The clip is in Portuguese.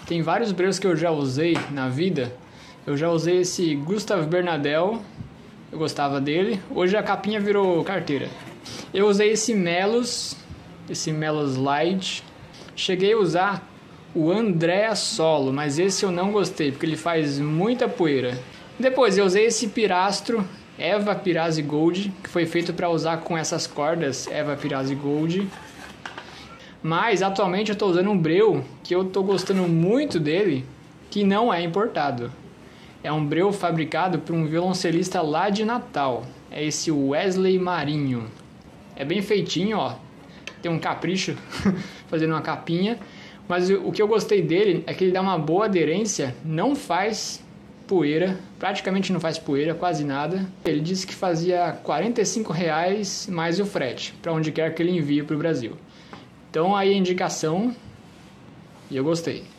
Tem vários breus que eu já usei na vida. Eu já usei esse Gustav Bernadel, eu gostava dele. Hoje a capinha virou carteira. Eu usei esse Melos Light. Cheguei a usar o Andrea Solo, mas esse eu não gostei, porque ele faz muita poeira. Depois eu usei esse Pirastro Eva Pirazzi Gold, que foi feito para usar com essas cordas Eva Pirazzi Gold. Mas atualmente eu estou usando um breu que eu estou gostando muito dele, que não é importado. É um breu fabricado por um violoncelista lá de Natal. É esse Wesley Marinho. É bem feitinho, ó. Tem um capricho fazendo uma capinha. Mas o que eu gostei dele é que ele dá uma boa aderência, não faz poeira, praticamente não faz poeira, quase nada. Ele disse que fazia R$45 mais o frete, para onde quer que ele envie para o Brasil. Então aí a indicação, e eu gostei.